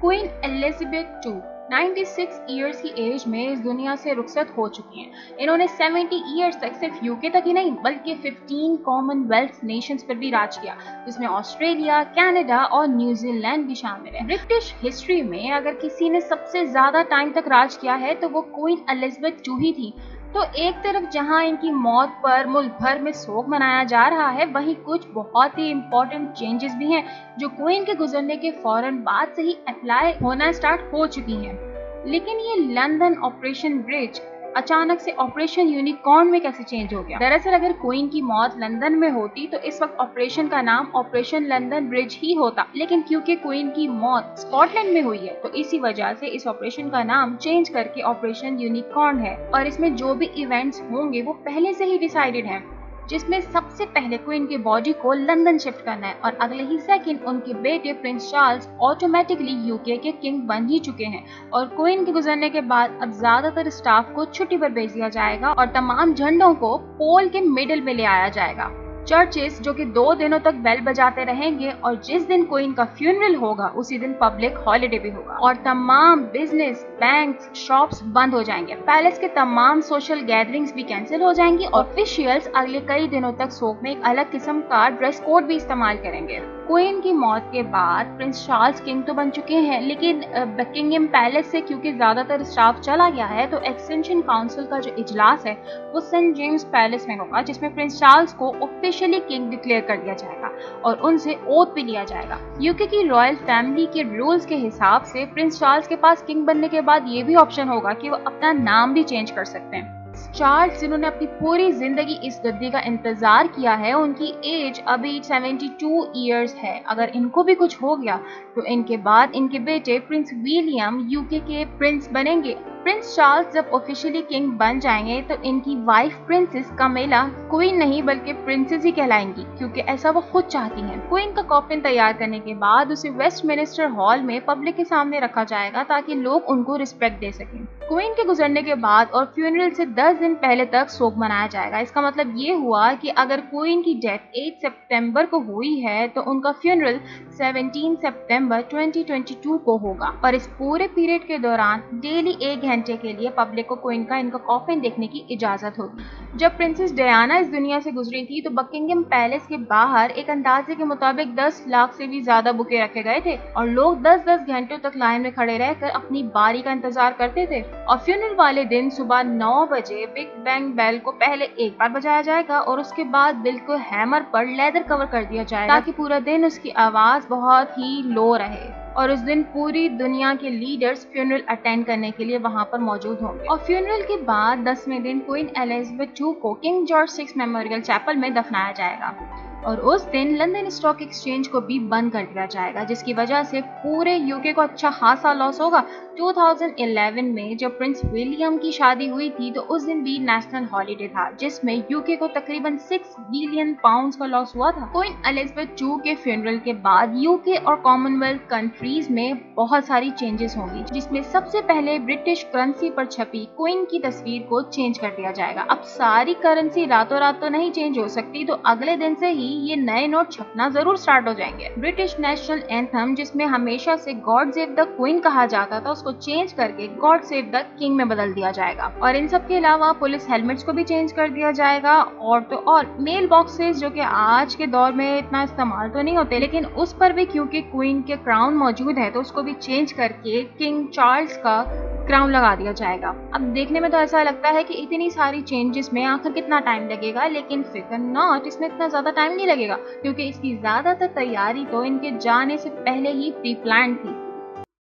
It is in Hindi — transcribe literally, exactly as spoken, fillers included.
क्वीन एलिजाबेथ टू छियानवे इयर्स की एज में इस दुनिया से रुखसत हो चुकी हैं। इन्होंने सत्तर इयर्स तक सिर्फ यूके तक ही नहीं बल्कि पंद्रह कॉमनवेल्थ नेशंस पर भी राज किया, जिसमें ऑस्ट्रेलिया, कनाडा और न्यूजीलैंड भी शामिल है। ब्रिटिश हिस्ट्री में अगर किसी ने सबसे ज्यादा टाइम तक राज किया है तो वो क्वीन एलिजाबेथ टू ही थी। तो एक तरफ जहां इनकी मौत पर मुल्क भर में शोक मनाया जा रहा है, वहीं कुछ बहुत ही इम्पोर्टेंट चेंजेस भी हैं जो क्वीन के गुजरने के फौरन बाद से ही अप्लाई होना स्टार्ट हो चुकी हैं। लेकिन ये लंदन ऑपरेशन ब्रिज अचानक से ऑपरेशन यूनिकॉर्न में कैसे चेंज हो गया? दरअसल अगर क्वीन की मौत लंदन में होती तो इस वक्त ऑपरेशन का नाम ऑपरेशन लंदन ब्रिज ही होता, लेकिन क्योंकि क्वीन की मौत स्कॉटलैंड में हुई है तो इसी वजह से इस ऑपरेशन का नाम चेंज करके ऑपरेशन यूनिकॉर्न है। और इसमें जो भी इवेंट्स होंगे वो पहले से ही डिसाइडेड है, जिसमें सबसे पहले क्वीन की बॉडी को लंदन शिफ्ट करना है और अगले ही सेकंड उनके बेटे प्रिंस चार्ल्स ऑटोमेटिकली यूके के किंग बन ही चुके हैं। और क्वीन के गुजरने के बाद अब ज्यादातर स्टाफ को छुट्टी पर भेज दिया जाएगा और तमाम झंडों को पोल के मिडिल में ले आया जाएगा। चर्चेस जो कि दो दिनों तक बेल बजाते रहेंगे और जिस दिन क्वीन का फ्यूनरल होगा उसी दिन पब्लिक हॉलिडे भी होगा और तमाम बिजनेस, बैंक्स, शॉप्स बंद हो जाएंगे। पैलेस के तमाम सोशल गैदरिंग्स भी कैंसिल हो जाएंगी। ऑफिशियल्स अगले कई दिनों तक शोक में एक अलग किस्म का ड्रेस कोड भी इस्तेमाल करेंगे। क्वीन की मौत के बाद प्रिंस चार्ल्स किंग तो बन चुके हैं, लेकिन बकिंगम पैलेस से क्योंकि ज्यादातर स्टाफ चला गया है तो एक्सटेंशन काउंसिल का जो इजलास है वो सेंट जेम्स पैलेस में होगा, जिसमें प्रिंस चार्ल्स को ऑफिशियली किंग डिक्लेयर कर दिया जाएगा और उनसे ओथ भी लिया जाएगा। यूके की रॉयल फैमिली के रूल्स के हिसाब से प्रिंस चार्ल्स के पास किंग बनने के बाद ये भी ऑप्शन होगा कि वो अपना नाम भी चेंज कर सकते हैं। चार्ल्स जिन्होंने अपनी पूरी जिंदगी इस गद्दी का इंतजार किया है, उनकी एज अभी बहत्तर इयर्स है। अगर इनको भी कुछ हो गया तो इनके बाद इनके बेटे प्रिंस विलियम यूके के प्रिंस बनेंगे। प्रिंस चार्ल्स जब ऑफिशियली किंग बन जाएंगे तो इनकी वाइफ प्रिंसेस कमेला क्वीन नहीं बल्कि प्रिंसेस ही कहलाएंगी, क्योंकि ऐसा वो खुद चाहती हैं। क्वीन का कॉफिन तैयार करने के बाद उसे वेस्टमिनिस्टर हॉल में पब्लिक के सामने रखा जाएगा ताकि लोग उनको रिस्पेक्ट दे सकें। क्वीन के गुजरने के बाद और फ्यूनरल से दस दिन पहले तक शोक मनाया जाएगा। इसका मतलब ये हुआ कि अगर क्वीन की डेथ आठ सितंबर को हुई है तो उनका फ्यूनरल सत्रह सितंबर दो हज़ार बाईस को होगा और इस पूरे पीरियड के दौरान डेली एक घंटे के लिए पब्लिक को क्वीन का इनका कॉफिन देखने की इजाजत होगी। जब प्रिंसेस डायना इस दुनिया से गुजरी थी तो बकिंगम पैलेस के बाहर एक अंदाजे के मुताबिक दस लाख से भी ज्यादा बुके रखे गए थे और लोग दस दस घंटों तक लाइन में खड़े रहकर अपनी बारी का इंतजार करते थे। और फ्यूनरल वाले दिन सुबह नौ बजे बिग बैंग बेल को पहले एक बार बजाया जाएगा और उसके बाद बिल को हैमर पर लेदर कवर कर दिया जाएगा ताकि पूरा दिन उसकी आवाज बहुत ही लो रहे। और उस दिन पूरी दुनिया के लीडर्स फ्यूनरल अटेंड करने के लिए वहां पर मौजूद होंगे। और फ्यूनरल के बाद दसवें दिन क्वीन एलिजाबेथ टू को king George six memorial chapel में दफनाया जाएगा और उस दिन लंदन स्टॉक एक्सचेंज को भी बंद कर दिया जाएगा, जिसकी वजह से पूरे यूके को अच्छा खासा लॉस होगा। दो हज़ार ग्यारह में जब प्रिंस विलियम की शादी हुई थी तो उस दिन भी नेशनल हॉलिडे था, जिसमें यूके को तकरीबन छह बिलियन पाउंड्स का लॉस हुआ था। क्वीन एलिजाबेथ टू के फ्यूनरल के बाद यूके और कॉमनवेल्थ कंट्रीज में बहुत सारी चेंजेस होंगी, जिसमें सबसे पहले ब्रिटिश करेंसी पर छपी क्वीन की तस्वीर को चेंज कर दिया जाएगा। अब सारी करेंसी रातों रात तो नहीं चेंज हो सकती, तो अगले दिन से ही ये नए नोट छपना जरूर स्टार्ट हो जाएंगे। ब्रिटिश नेशनल एंथम जिसमें हमेशा से गॉड सेव द क्वीन कहा जाता था, उसको चेंज करके गॉड सेव द किंग में बदल दिया जाएगा। और इन सब के अलावा पुलिस हेलमेट्स को भी चेंज कर दिया जाएगा। और तो और मेल बॉक्सेस जो कि आज के दौर में इतना इस्तेमाल तो नहीं होते, लेकिन उस पर भी क्योंकि क्वीन के क्राउन मौजूद है तो उसको भी चेंज करके किंग चार्ल्स का क्राउन लगा दिया जाएगा। अब देखने में तो ऐसा लगता है कि इतनी सारी चेंजेस में आखिर कितना टाइम लगेगा, लेकिन फिकर नॉट, इसमें इतना ज्यादा टाइम नहीं लगेगा क्योंकि इसकी ज्यादातर तैयारी तो इनके जाने से पहले ही प्री प्लान थी।